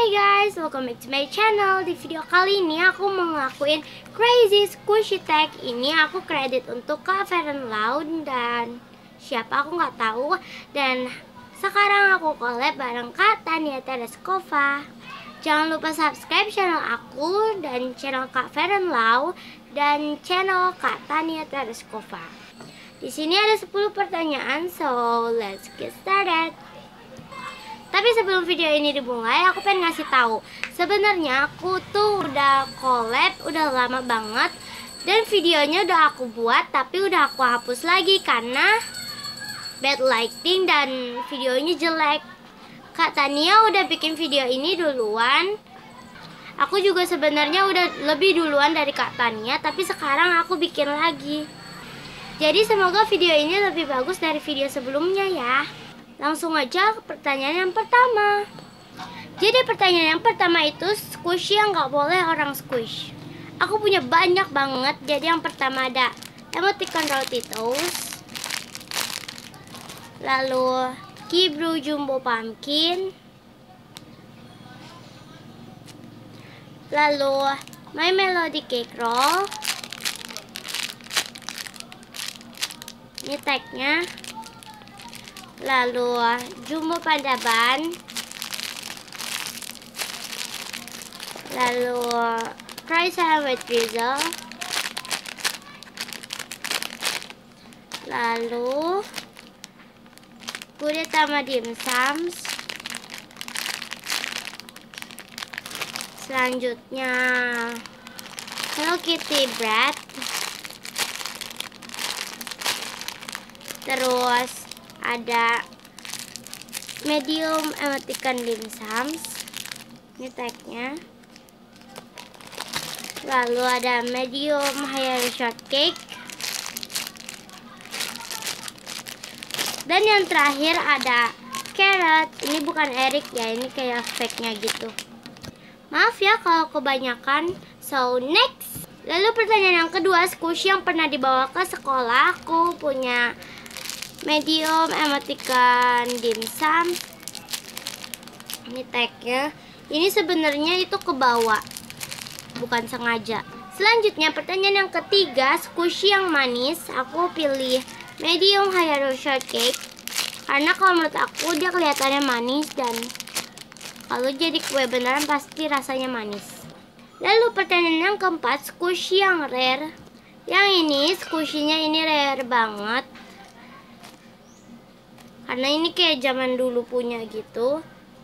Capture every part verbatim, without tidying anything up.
Hai guys, welcome back to my channel. Di video kali ini aku mau ngelakuin crazy squishy tag. Ini aku kredit untuk Kak Fair and Loud dan siapa aku nggak tahu. Dan sekarang aku collab bareng Kak Tania Tereskova. Jangan lupa subscribe channel aku dan channel Kak Fair and Loud dan channel Kak Tania Tereskova. Di sini ada sepuluh pertanyaan, so let's get started. Tapi sebelum video ini dimulai, aku pengen ngasih tahu. Sebenarnya aku tuh udah collab, udah lama banget. Dan videonya udah aku buat, tapi udah aku hapus lagi karena bad lighting dan videonya jelek. Kak Tania udah bikin video ini duluan. Aku juga sebenarnya udah lebih duluan dari Kak Tania, tapi sekarang aku bikin lagi. Jadi semoga video ini lebih bagus dari video sebelumnya ya. Langsung aja ke pertanyaan yang pertama. Jadi pertanyaan yang pertama itu squishy yang nggak boleh orang squish. Aku punya banyak banget. Jadi yang pertama ada emoticon roti toast, lalu Kibru Jumbo Pumpkin, lalu My Melody Cake Roll. Ini tagnya. Lalu Jumbo Panda Bun, lalu Fry Sandwich Drizzle, lalu Gudetama Dim Sums. Selanjutnya Hello Kitty Bread. Terus ada medium emoticon dim sums. Ini tagnya. Lalu ada medium higher shortcake. Dan yang terakhir ada carrot. Ini bukan Eric ya, ini kayak fake-nya gitu. Maaf ya kalau kebanyakan. So next. Lalu pertanyaan yang kedua, squishy yang pernah dibawa ke sekolah. Aku punya medium emoticon dim sum. Ini tagnya. Ini sebenarnya itu ke bawah, bukan sengaja. Selanjutnya pertanyaan yang ketiga, squishy yang manis. Aku pilih medium higher shortcake karena kalau menurut aku dia kelihatannya manis dan kalau jadi kue beneran pasti rasanya manis. Lalu pertanyaan yang keempat, squishy yang rare. Yang ini squishy-nya ini rare banget. Karena ini kayak zaman dulu punya gitu.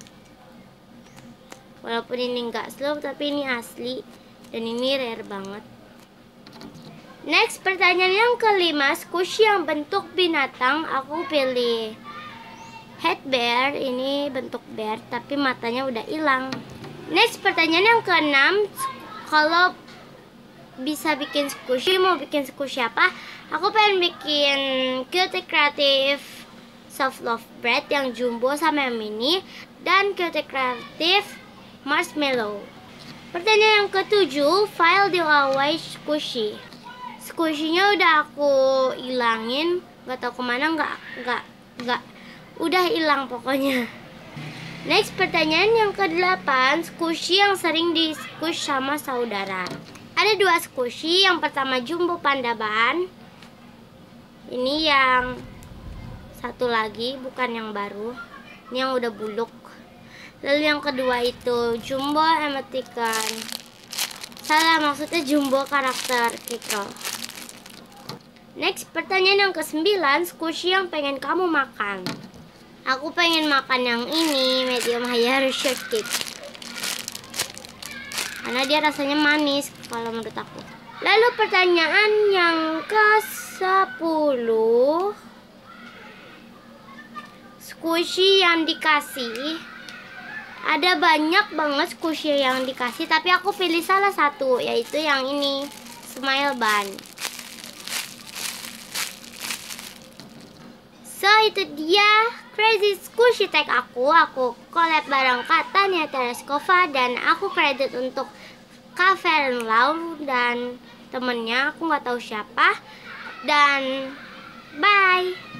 Walaupun ini enggak slow, tapi ini asli. Dan ini rare banget. Next, pertanyaan yang kelima, squishy yang bentuk binatang. Aku pilih head bear. Ini bentuk bear, tapi matanya udah hilang. Next, pertanyaan yang keenam, kalau bisa bikin squishy, mau bikin squishy apa? Aku pengen bikin Cutie Creative Soft Loaf Bread yang jumbo sama yang mini, dan Cutie Creative Marshmallow. Pertanyaan yang ketujuh, file D I Y squishy. Squishy-nya udah aku ilangin, nggak tahu kemana, nggak nggak nggak udah hilang pokoknya. Next, pertanyaan yang kedelapan, squishy yang sering di squish sama saudara. Ada dua squishy, yang pertama Jumbo Panda Bun. Ini yang satu lagi, bukan yang baru. Ini yang udah buluk. Lalu yang kedua itu Jumbo Emoticon. Salah, maksudnya Jumbo karakter cake roll. Next, pertanyaan yang kesembilan, squishy yang pengen kamu makan. Aku pengen makan yang ini, medium higher shortcake. Karena dia rasanya manis kalau menurut aku. Lalu pertanyaan yang ke sepuluh, squishy yang dikasih. Ada banyak banget squishy yang dikasih, tapi aku pilih salah satu, yaitu yang ini, Smile Bun. So itu dia crazy squishy tag aku. Aku collab bareng Kak Tania Tereskova dan aku kredit untuk Kak Fair and Loud dan temennya, aku nggak tahu siapa. Dan bye.